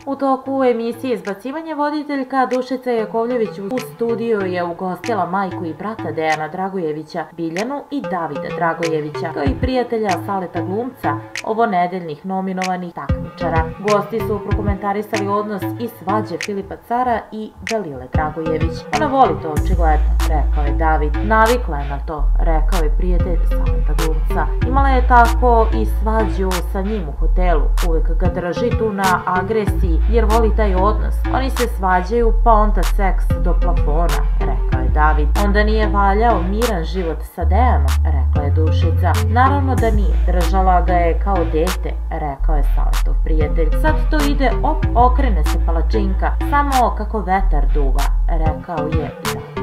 U toku emisije Izbacivanje voditeljka Dušica Jakovljević u studiju je ugostila majku i brata Dejana Dragojevića, Biljanu i Davida Dragojevića, kao i prijatelja Saleta glumca, ovonedeljnih nominovanih takmičara. Gosti su prokomentarisali odnos i svađe Filipa Cara i Dalile Dragojević. Ona voli to očigledno, rekao je David. Navikla je na to, rekao je prijatelj Saleta glumca. Imala je tako i svađu sa njim u hotelu, uvek ga drži tu na agresiji jer voli taj odnos. Oni se svađaju pa onda seks do plafona, rekao je David. Onda nije valjao miran život sa Dejanom, rekla je Dušica. Naravno da nije, držala ga je kao dete, rekao je Saletov prijatelj. Sad to ide okrene se palačinka, samo kako vetar duva, rekao je David.